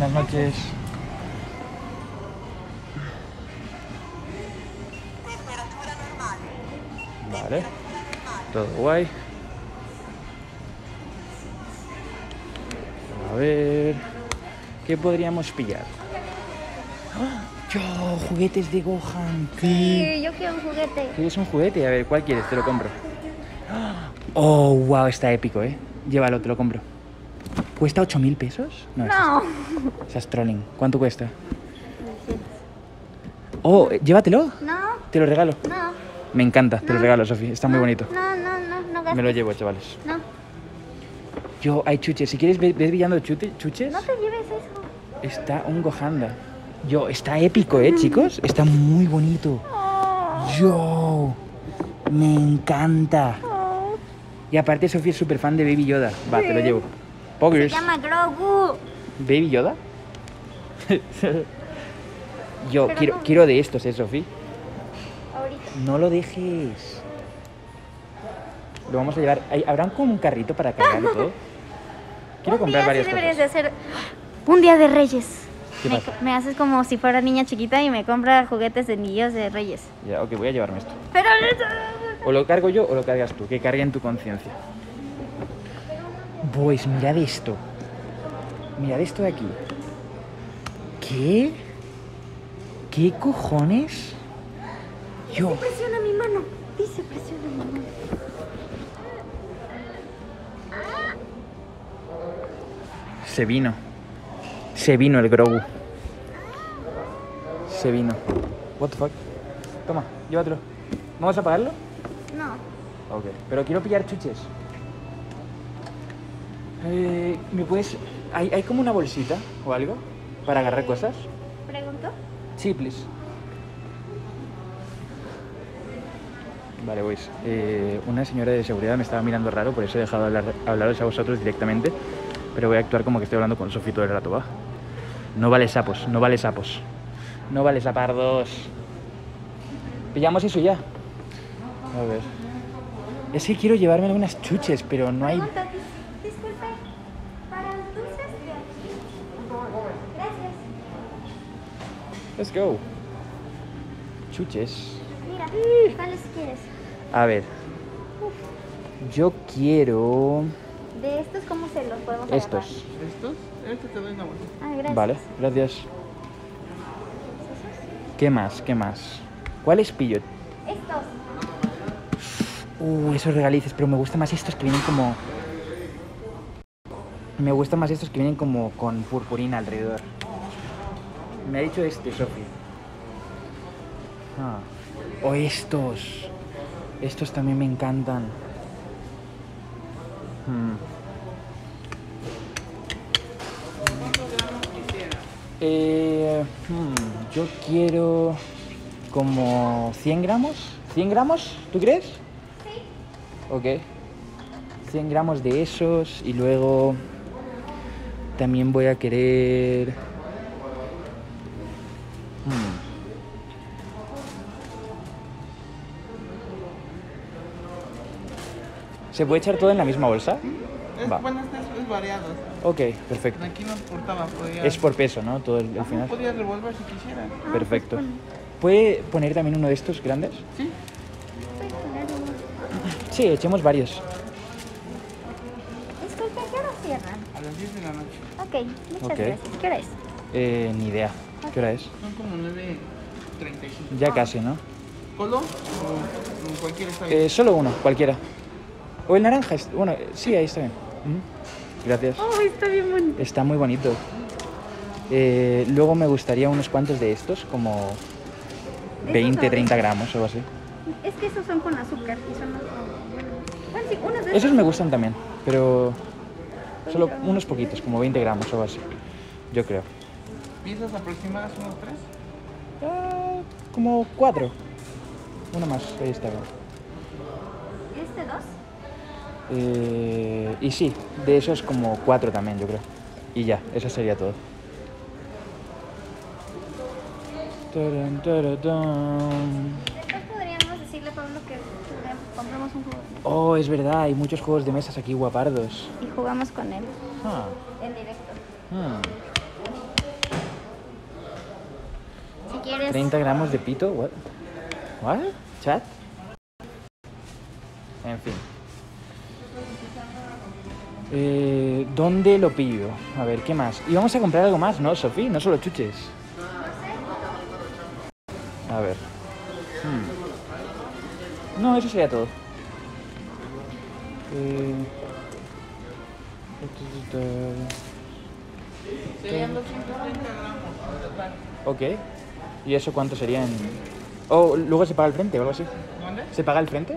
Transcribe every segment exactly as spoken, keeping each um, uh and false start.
Buenas noches. Temperatura normal. Vale. Todo guay. A ver... ¿Qué podríamos pillar? ¡Ah! ¡Yo! Juguetes de Gohan. Sí, yo quiero un juguete. ¿Quieres un juguete? A ver, ¿cuál quieres? Te lo compro. Oh, wow, está épico, ¿eh? Llévalo, te lo compro. ¿Cuesta ocho mil pesos? No. No. Esa es trolling. ¿Cuánto cuesta? Oh, eh, llévatelo. No, Te lo regalo. no. Me encanta, te lo No. regalo, Sofía. Está muy bonito. No, no, no, no gastes. Me lo llevo, chavales. No, Yo, hay chuches. Si quieres, ves, ves pillando chute- chuches. no te lleves eso. Está un Gohanda. Yo, está épico, ¿eh, chicos? Está muy bonito. Oh, Yo, me encanta. oh. Y aparte, Sofía es súper fan de Baby Yoda. Va, te lo Sí. llevo. Se Poggers. llama Grogu. ¿Baby Yoda? Yo Pero quiero, no. quiero de estos, ¿eh, Sofía? Ahorita. No lo dejes. Lo vamos a llevar. ¿Hay- ¿Habrán como un carrito para cargarlo todo? Quiero Un comprar día varias sí deberías de cosas. hacer un día de Reyes. ¿Qué Me, pasa? me haces como si fuera niña chiquita y me compra juguetes de niños de Reyes. Ya, ok, voy a llevarme esto. Pero O lo cargo yo o lo cargas tú, que cargue en tu conciencia. Boys, mirad esto. Mirad esto de aquí. ¿Qué? ¿Qué cojones? Yo. presiona mi mano. Dice presiona mi mano. Se vino. Se vino el Grogu. Se vino. What the fuck? Toma, llévatelo. ¿Vamos a pagarlo? No. Ok. Pero quiero pillar chuches. Eh, ¿Me puedes...? ¿Hay, ¿Hay como una bolsita o algo para agarrar cosas? ¿Preguntó? Sí, please. Vale, boys. Eh, una señora de seguridad me estaba mirando raro, por eso he dejado de hablar, hablaros a vosotros directamente. Pero voy a actuar como que estoy hablando con Sofía todo el rato, ¿va? No vale sapos, no vale sapos. No vale sapardos. Pillamos eso ya. A ver. Es que quiero llevarme algunas chuches, pero no hay... Pregunta, dis- disculpe. Para los dulces de aquí. Gracias. Let's go. Chuches. Mira, ¿cuáles quieres? A ver. Yo quiero... De estos, ¿cómo se los podemos agarrar? estos. ¿Estos? Este te doy una bolsa. Ah, gracias. Vale, gracias. ¿Qué más? ¿Qué más? ¿Cuáles pillo? Estos. Uh, esos regalices, pero me gustan más estos que vienen como... Me gustan más estos que vienen como con purpurina alrededor. Me ha dicho este, Sofía. Ah. O estos. Estos también me encantan. Hmm. Eh, hmm, yo quiero como cien gramos. ¿cien gramos? ¿Tú crees? Sí. Ok. cien gramos de esos y luego también voy a querer... Hmm. ¿Se puede echar todo en la misma bolsa? Es, Va. bueno, este es, es variado. Ok, perfecto. Aquí no importaba, podía... Es por peso, ¿no? Todo el, al final. Podías revolver si quisieras. Perfecto. ¿Puede poner también uno de estos grandes? Sí. Puedes poner uno. Sí, echemos varios. Disculpe, ¿qué hora cierran? A las diez de la noche. Ok, muchas Ok. gracias. ¿Qué hora es? Eh, ni idea. ¿Qué hora es? Son como nueve treinta y cinco. Ya casi, ¿no? ¿Colo? O, o cualquiera está bien. Eh, solo uno, cualquiera. O el naranja. es- Bueno, eh, sí, ahí está bien. Mm, Gracias. Oh, está bien bonito. Está muy bonito. Eh, luego me gustaría unos cuantos de estos, como ¿De veinte, esos o treinta de- gramos o algo así. Es que esos son con azúcar y son los... Bueno, sí, unos de Esos me gustan también, pero solo unos poquitos, como veinte gramos o algo así. Yo creo. ¿Piezas aproximadas unos tres? Ah, como cuatro. Uno más, ahí está bien. ¿Este dos? Eh, y sí, de esos como cuatro también, yo creo. Y ya, eso sería todo. Tarán, taratán. Después podríamos decirle a Pablo que juguemos- compremos un juego Oh, es verdad, hay muchos juegos de mesas aquí guapardos. y jugamos con él Ah, en directo. hmm. treinta gramos de pito. What? What? Chat. En fin. Eh, ¿Dónde lo pillo? A ver, ¿qué más? Y vamos a comprar algo más, ¿no, Sofi? No solo chuches. A ver. Hmm. No, eso sería todo. Eh... Serían doscientos treinta gramos. Ok. ¿Y eso cuánto sería en...? Oh, luego se paga el frente o algo así. ¿Dónde? ¿Se paga el frente?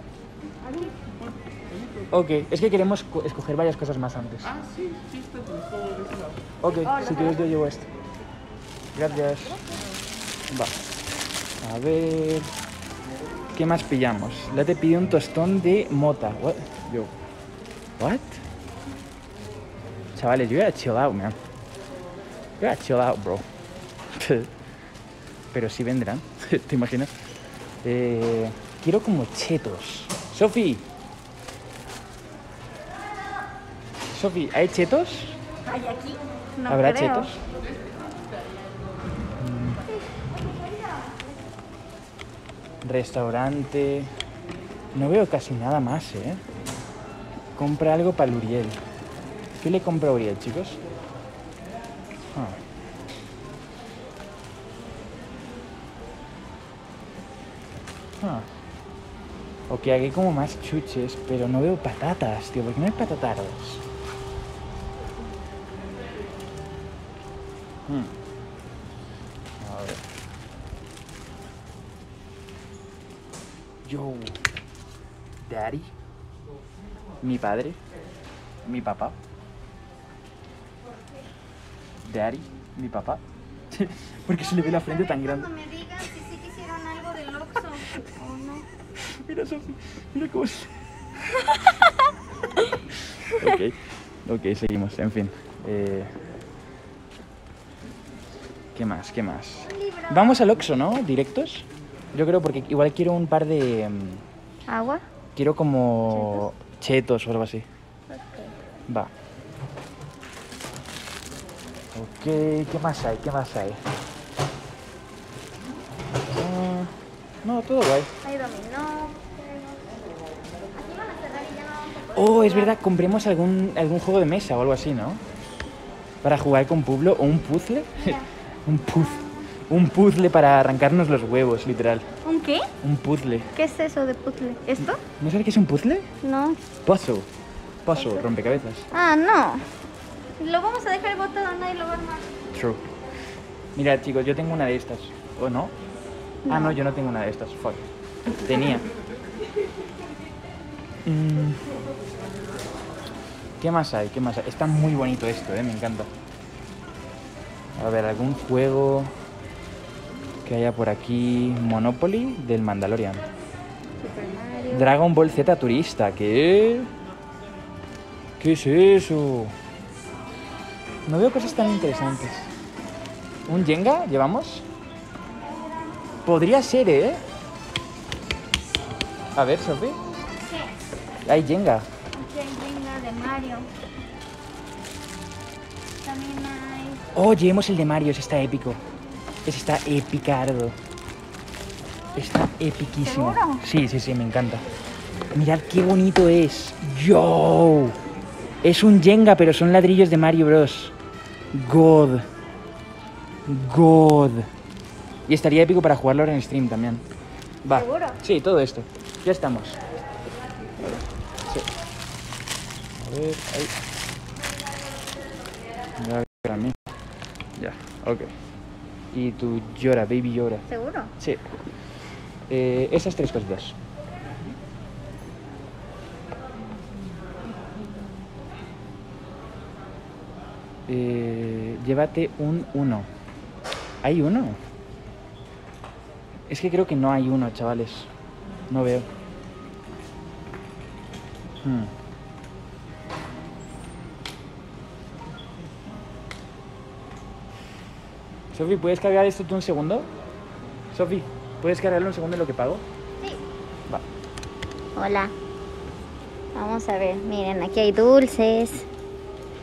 Ok, es que queremos co- escoger varias cosas más antes. Ah, sí, sí, está con todo de ese lado. Ok, si quieres yo llevo esto. Gracias. Va. A ver... ¿Qué más pillamos? Le te pidió un tostón de mota. What? Yo... What? Chavales, yo voy a chill out, man. Yo voy a chill out, bro. Pero sí vendrán, ¿te imaginas? Eh, quiero como chetos. Sofi. Sofi, ¿hay chetos? ¿Hay aquí? No ¿Habrá creo. chetos? Mm. Restaurante. No veo casi nada más, ¿eh? Compra algo para el Uriel. ¿Qué le compro a Uriel, chicos? Ah. Ah. Ok, aquí hay como más chuches, pero no veo patatas, tío. ¿Por qué no hay patatardos? Hmm. A ver. Yo. Daddy. Mi padre. Mi papá. Daddy. Mi papá. Porque se le ve la frente tan grande. Cuando me digas si sí quisieron algo del Oxxo o no. Mira, Sofi, mira cómo se... ok, ok, seguimos, en fin. Eh... ¿Qué más? ¿Qué más? Vamos al Oxxo, ¿no? ¿Directos? Yo creo porque igual quiero un par de... mm, ¿Agua? Quiero como... Chetos o algo así. Va. Ok, ¿qué más hay? ¿Qué más hay? Ah, no, todo guay. Hay dominó. Aquí van a cerrar y ya no vamos a poder. Oh, es verdad, compremos algún, algún juego de mesa o algo así, ¿no? Para jugar con Pueblo o un puzzle. Mira. un puzzle. Un puzzle para arrancarnos los huevos, literal. ¿Un qué? Un puzzle. ¿Qué es eso de puzzle? ¿Esto? ¿No sabes qué es un puzzle? No. Puzzle. Puzzle, rompecabezas. Ah, no. Lo vamos a dejar botado, nadie lo va a armar. True. Mira, chicos, yo tengo una de estas. ¿O no? Ah, no, yo no tengo una de estas. Fuck. Tenía. Mm. ¿Qué más hay? ¿Qué más hay? Está muy bonito esto, ¿eh? Me encanta. A ver, algún juego que haya por aquí. Monopoly del Mandalorian. Super Mario. Dragon Ball Z Turista. ¿Qué? ¿Qué es eso? No veo cosas tan interesantes. ¿Un Jenga llevamos? Podría ser, ¿eh? A ver, Sofi. ¿Qué? Hay Jenga. Aquí hay Jenga de Mario. También hay... Oh, llevemos el de Mario. Ese está épico. Ese está epicardo. Está epiquísimo. ¿Seguro? Sí, sí, sí, me encanta. Mirad qué bonito es. ¡Yo! Es un Jenga, pero son ladrillos de Mario Bros. God. God. Y estaría épico para jugarlo ahora en stream también. Va. ¿Seguro? Sí, todo esto. Ya estamos. Sí. A ver, ahí. Me va a ver a mí. Ya, ok. Y tu llora, baby llora. ¿Seguro? Sí. Eh, esas tres cositas. Eh, llévate un uno. ¿Hay uno? Es que creo que no hay uno, chavales. No veo. Hmm. Sofi, ¿puedes cargar esto tú un segundo? Sofi, ¿puedes cargarlo un segundo en lo que pago? Sí. Va. Hola. Vamos a ver, miren, aquí hay dulces.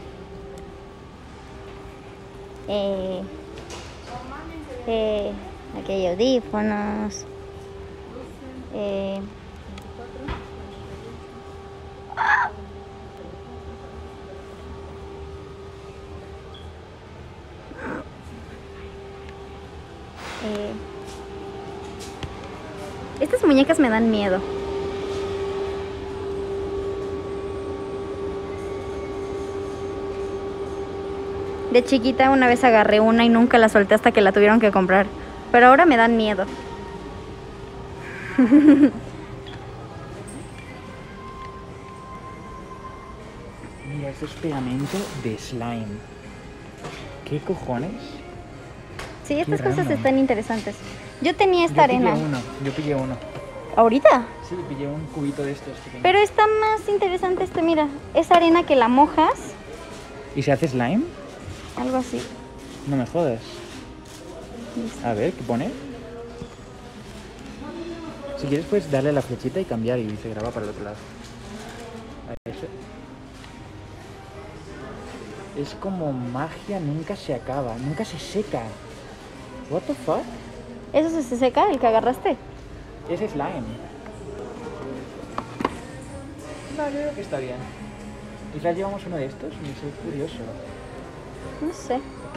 Eh, eh, Aquí hay audífonos. Eh... ¡Ah! Eh... Estas muñecas me dan miedo. De chiquita una vez agarré una y nunca la solté hasta que la tuvieron que comprar. Pero ahora me dan miedo. Mira, esto es pegamento de slime. ¿Qué cojones? Sí, estas Qué cosas raro. están interesantes. Yo tenía esta yo arena. Pillé uno, yo pillé uno. ¿Ahorita? Sí, pillé un cubito de estos. pequeños. Pero está más interesante este, mira. Es arena que la mojas. ¿Y se hace slime? Algo así. No me jodas. A ver, ¿qué pone? Si quieres puedes darle a la flechita y cambiar y se graba para el otro lado. A eso. Es como magia, nunca se acaba, nunca se seca. What the fuck? ¿Eso se- se seca, el que agarraste? Es slime. No, yo creo que está bien. Quizás llevamos uno de estos, me soy curioso. No sé.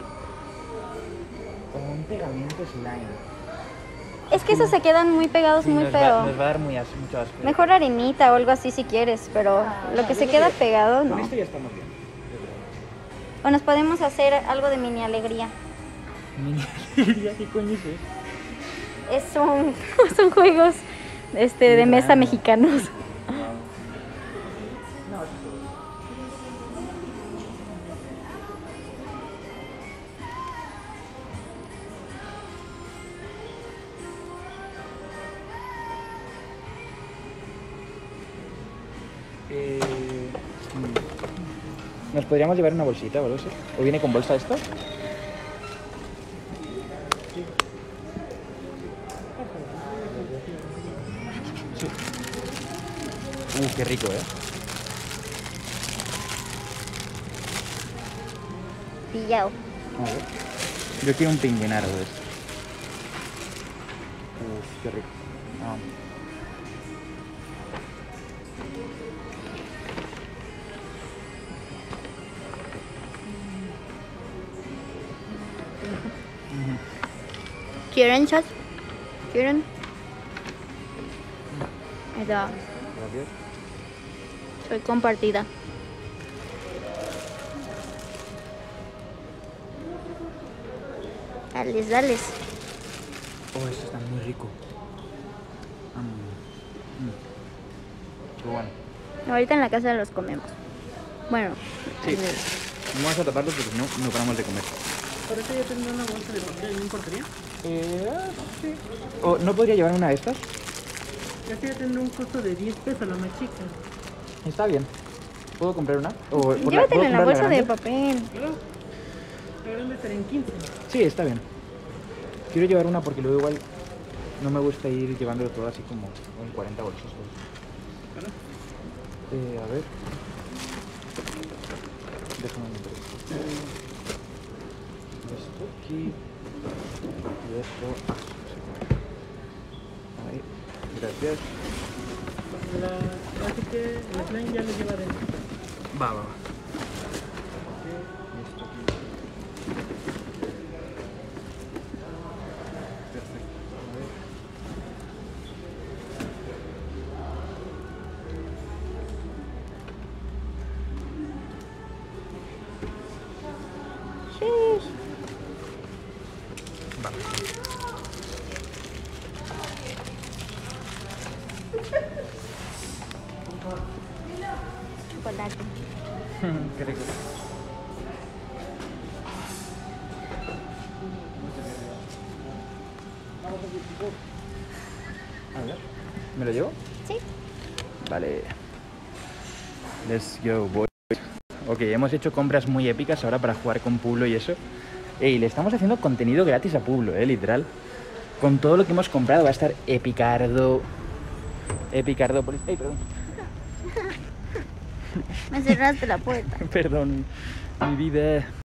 Como un pegamento slime. Es que esos se quedan muy pegados, Sí, muy nos, feo. va, nos va a dar muy as- mucho asco. Mejor arenita o algo así si quieres, pero lo que Yo se creo queda que pegado Con no. esto ya estamos bien. yo creo. O nos podemos hacer algo de mini alegría. Mini alegría, ¿qué coño es eso? Es un, son juegos este, de Qué mesa raro. mexicanos. Eh, ¿Nos podríamos llevar una bolsita o algo así? ¿O viene con bolsa esto? Sí. Uh, qué rico, ¿eh? Pillao. A ver. Yo quiero un pingüinaro de estos. Uf, qué rico. Ah. ¿Quieren chat? ¿Quieren? Ahí está. Gracias. Soy compartida. Dales, dales. Oh, esto está muy rico. Mm. Mm. Qué bueno. Ahorita en la casa los comemos. Bueno. Sí. Vamos a taparlos porque si no, no paramos de comer. ¿Por eso ya tendré una bolsa de papel? ¿No importaría? Eh, sí. ¿O no podría llevar una de estas? Este ya tendré un costo de diez pesos la más chica. Está bien. ¿Puedo comprar una? ¿O por la- Llévatela ¿puedo en la comprar bolsa de grande? papel. Claro. La grande estaría en quince. Sí, está bien. Quiero llevar una porque luego igual no me gusta ir llevándolo todo así como en cuarenta bolsas. ¿Sabes? Claro. Eh, a ver. Déjame meter esto. Esto aquí. Y esto. Ahí. Gracias. La, así que el slime ya lo lleva dentro. Va, va, va. Y esto aquí. Perfecto. A ver. Sheesh. Chocolate. Qué rico. A ver, ¿me lo llevo? Sí. Vale. Let's go, boys. Ok, hemos hecho compras muy épicas ahora para jugar con Publo y eso. Ey, le estamos haciendo contenido gratis a Publo, eh, literal. Con todo lo que hemos comprado va a estar epicardo. Epicardo. Por... Ey, perdón. Me cerraste la puerta. Perdón, mi vida.